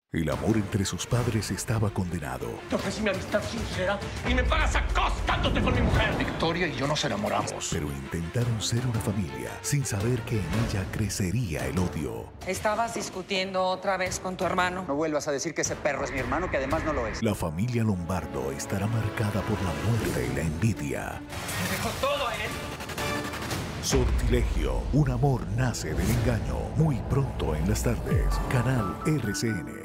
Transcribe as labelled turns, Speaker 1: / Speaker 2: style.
Speaker 1: El amor entre sus padres estaba condenado.
Speaker 2: Te ofrecí mi amistad sincera y me pagas acostándote con mi mujer.
Speaker 3: Victoria y yo nos enamoramos.
Speaker 1: Pero intentaron ser una familia sin saber que en ella crecería el odio.
Speaker 4: Estabas discutiendo otra vez con tu hermano.
Speaker 5: No vuelvas a decir que ese perro es mi hermano, que además no lo es.
Speaker 1: La familia Lombardo estará marcada por la muerte y la envidia.
Speaker 2: Me dejó todo a él.
Speaker 1: Sortilegio. Un amor nace del engaño. Muy pronto en las tardes. Canal RCN.